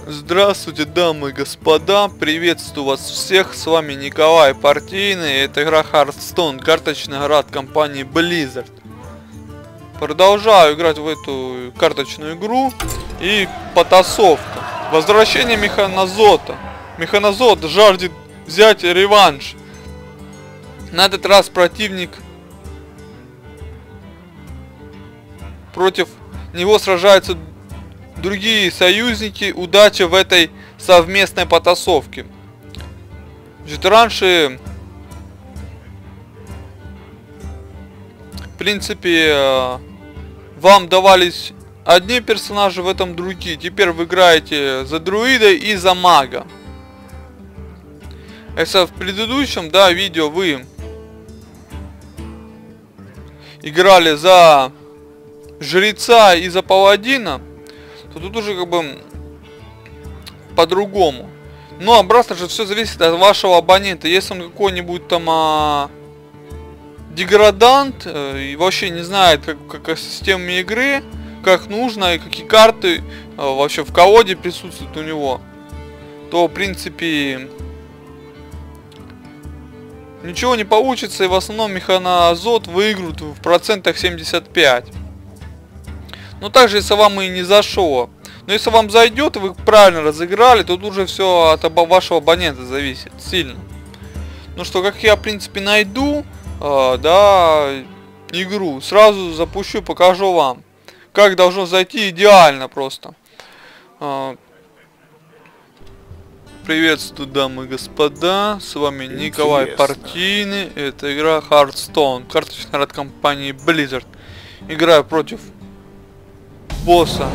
Здравствуйте, дамы и господа, приветствую вас всех, с вами Николай Партийный, это игра Hearthstone, карточный игра от компании Blizzard. Продолжаю играть в эту карточную игру и потасовка. Возвращение Механозота. Механозот жаждет взять реванш. На этот раз противник против него сражаются другие союзники. Удача в этой совместной потасовке. Значит, раньше, в принципе, вам давались одни персонажи, в этом другие. Теперь вы играете за друида и за мага. Если в предыдущем, да, видео вы играли за жреца и за паладина, то тут уже как бы по-другому. Но обратно же все зависит от вашего абонента. Если он какой-нибудь там деградант и вообще не знает как система игры, как нужно и какие карты вообще в колоде присутствуют у него, то в принципе ничего не получится, и в основном Механозот выиграют в процентах 75. Но также, если вам и не зашло. Но если вам зайдет, и вы правильно разыграли, то тут уже все от вашего абонента зависит сильно. Ну что, как я в принципе найду, да, игру, сразу запущу, покажу вам, как должно зайти идеально просто. Приветствую, дамы и господа, с вами Николай Партийный, это игра Hearthstone, карточный игра от компании Blizzard. Играю против босса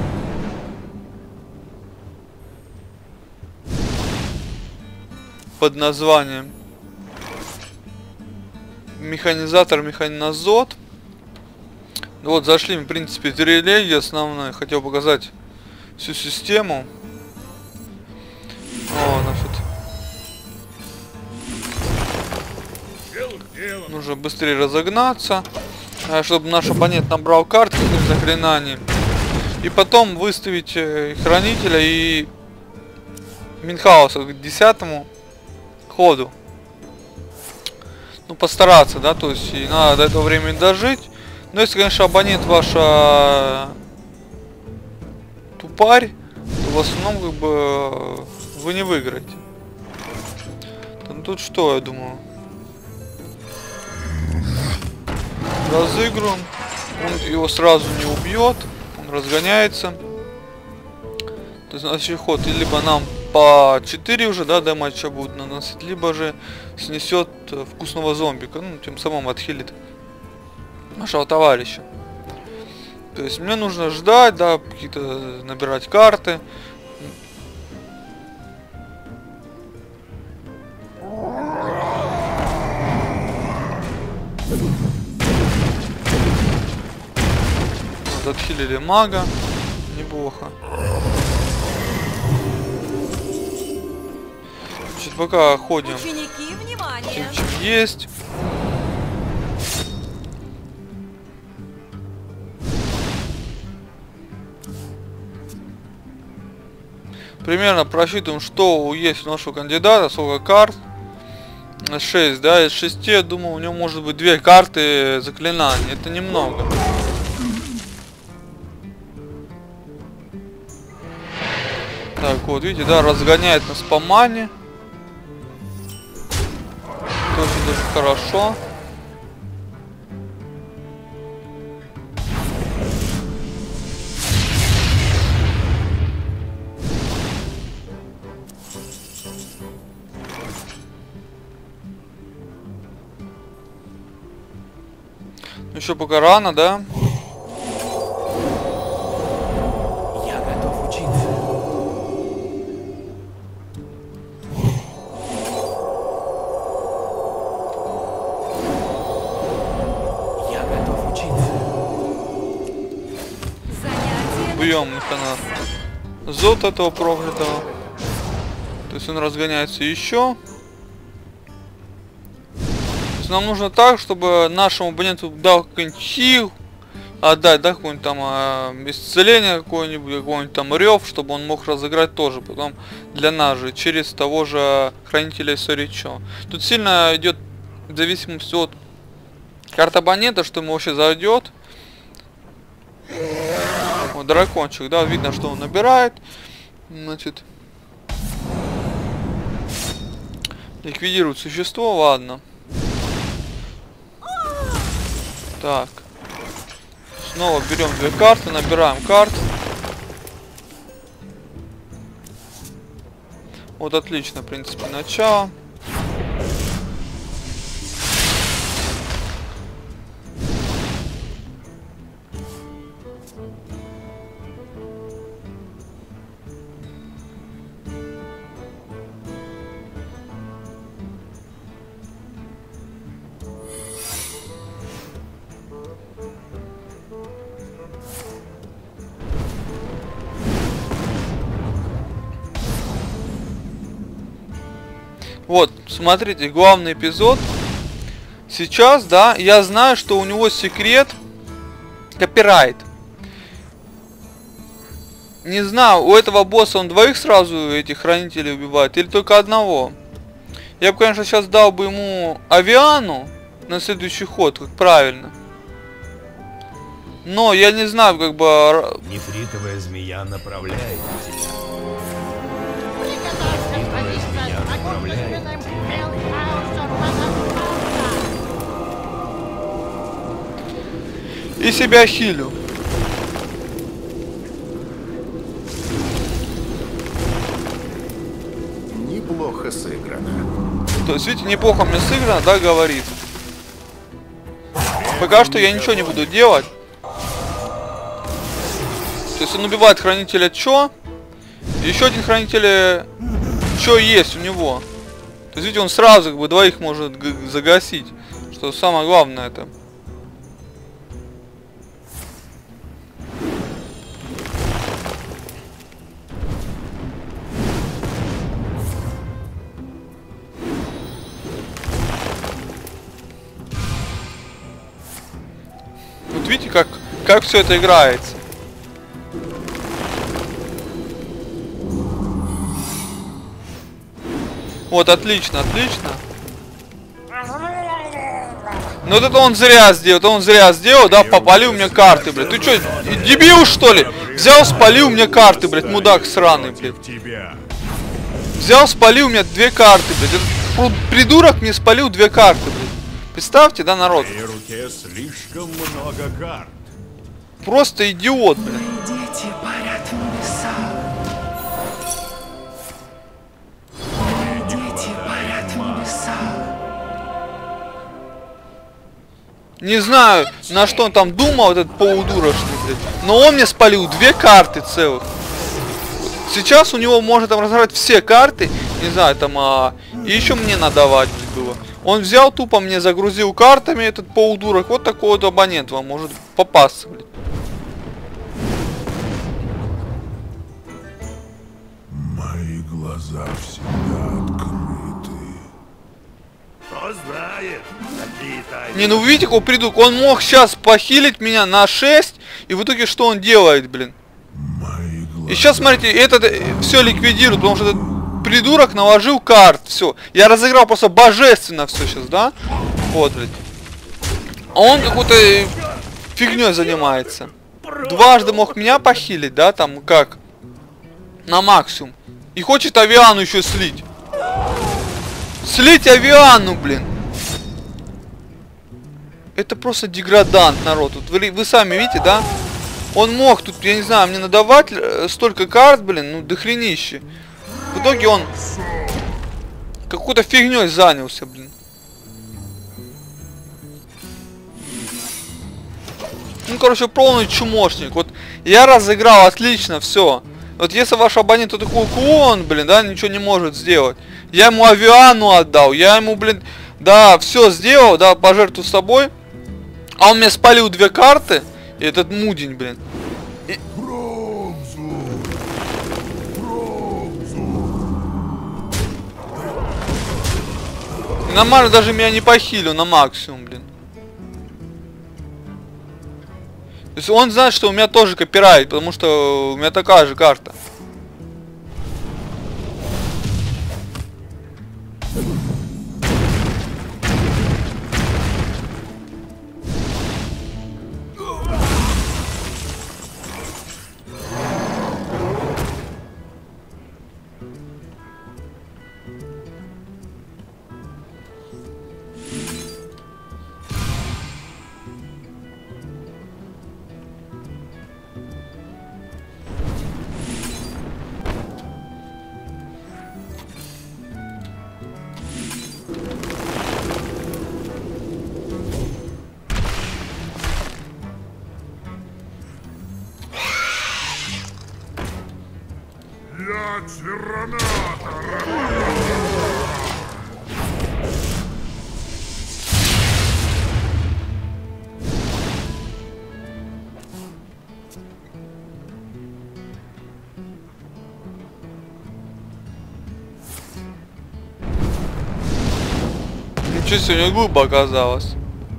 под названием Механизатор Механозот. Вот, зашли, в принципе, в релеги основные, хотел показать всю систему. О, значит, нужно быстрее разогнаться, чтобы наш оппонент набрал карты с заклинанием. И потом выставить хранителя и Минхауса к 10-му ходу. Ну, постараться, да, то есть и надо до этого времени дожить. Но если, конечно, абонент ваш тупарь, то в основном как бы вы не выиграете. Ну, тут что, я думаю, разыгран, он его сразу не убьет, он разгоняется. То есть следующий ход либо нам по 4 уже, да, дэмэджа будут наносить, либо же снесет вкусного зомбика, ну, тем самым отхилит нашего товарища. То есть мне нужно ждать, да, какие-то набирать карты. Вот, отхилили мага, неплохо. Значит, пока ходим, чем есть. Примерно просчитываем, что есть у нашего кандидата, сколько карт. 6, да, из 6, я думаю, у него может быть 2 карты заклинаний. Это немного. Так, вот, видите, да, разгоняет нас по мане. Тоже даже хорошо. Еще пока рано, да? Я готов учиться. Я готов учиться. Бьем Механозот этого проклятого. То есть он разгоняется еще. Нам нужно так, чтобы нашему абоненту дал какой-нибудь хил отдать, да, какой-нибудь там исцеление, какой-нибудь там рев, чтобы он мог разыграть тоже потом для нас же, через того же хранителя Соричо. Тут сильно идет в зависимости от карты абонента, что ему вообще зайдет. Вот дракончик, да, видно, что он набирает. Значит, ликвидирует существо, ладно. Так. Снова берем 2 карты, набираем карт. Вот отлично, в принципе, начало. Вот, смотрите, главный эпизод. Сейчас, да, я знаю, что у него секрет копирайт. Не знаю, у этого босса он 2 сразу этих хранителей убивает или только 1. Я бы, конечно, сейчас дал бы ему Авиану на следующий ход, как правильно. Но я не знаю, как бы... Нефритовая змея направляет тебя. И себя хилю. Неплохо сыграно. То есть, видите, неплохо мне сыграно, да, говорит. Пока что я ничего не буду делать. То есть он убивает хранителя Чо. Еще один хранитель Чо есть у него. То есть, видите, он сразу как бы 2 может загасить. Что самое главное это. Вот видите, как все это играется. Вот, отлично, отлично. Ну вот это он зря сделал, да, попалил мне карты, блядь. Ты чё, дебил, что ли? Взял, спалил мне карты, блядь, мудак сраный, блядь. Взял, спалил мне 2 карты, блядь. Этот придурок мне спалил 2 карты, блядь. Представьте, да, народ? В моей руке слишком много карт. Просто идиот, блядь. Дети парят в небесах. Дети парят в небесах. Не знаю, на что он там думал, этот полудурочный, блядь. Но он мне спалил 2 карты целых. Сейчас у него можно там разыграть все карты. Не знаю, там, и еще мне надавать было. Он взял, тупо мне загрузил картами, этот полудурок. Вот такой вот абонент вам может попасться, блядь. Мои глаза всегда открыты. Кто знает, какие тайны. Не, ну вы видите, какой придурок. Он мог сейчас похилить меня на 6. И в итоге что он делает, блин? Мои глаза. И сейчас, смотрите, этот все ликвидирует, потому что этот придурок наложил карт. Все. Я разыграл просто божественно все сейчас, да? Вот, блядь. А он какой-то фигней занимается. Дважды мог меня похилить, да, там как? На максимум. И хочет Авиану еще слить. Слить Авиану, блин. Это просто деградант, народ. Вот вы сами видите, да? Он мог тут, я не знаю, мне надавать столько карт, блин, ну дохренище. В итоге он какой-то фигней занялся, блин. Ну, короче, полный чумошник. Вот я разыграл отлично, все. Вот если ваш абонент вот такой клон, блин, да, ничего не может сделать. Я ему Авиану отдал, я ему, блин, да, все сделал, да, пожертвовал собой. А он мне спалил 2 карты. И этот мудень, блин. И... Нормально даже меня не похилил на максимум, блин. То есть он знает, что у меня тоже копирайт, потому что у меня такая же карта. Ничего себе, у него глупо оказалось.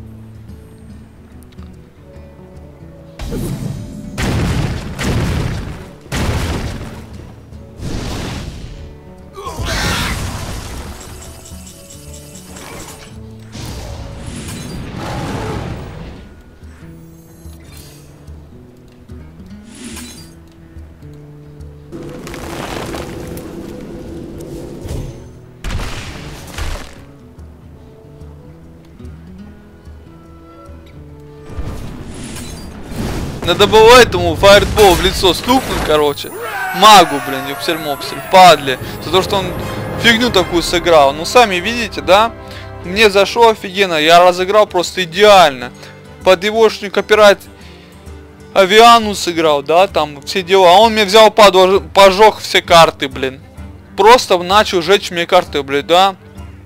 Надо было этому фаербол в лицо стукнуть, короче. Магу, блин, ёпсель-мопсель, падли. За то, что он фигню такую сыграл. Ну, сами видите, да? Мне зашло офигенно. Я разыграл просто идеально. Под егошню копирайт Авиану сыграл, да, там все дела. А он мне взял, пожег все карты, блин. Просто начал жечь мне карты, блин, да.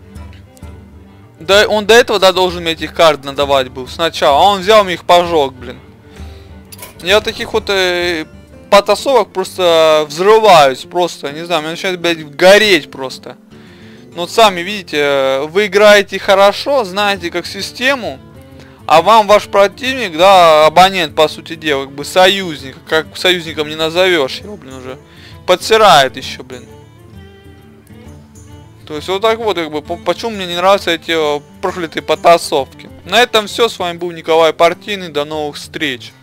Да, он до этого, да, должен мне этих карт надавать был сначала. А он взял мне их, пожег, блин. Я таких вот потасовок просто взрываюсь, просто, не знаю, мне начинает, блядь, гореть просто. Но вот сами видите, вы играете хорошо, знаете как систему, а вам ваш противник, да, абонент, по сути дела, как бы союзник, как союзником не назовешь его, блин, уже подсирает еще, блин. То есть вот так вот, как бы, почему мне не нравятся эти проклятые потасовки. На этом все, с вами был Николай Партийный, до новых встреч.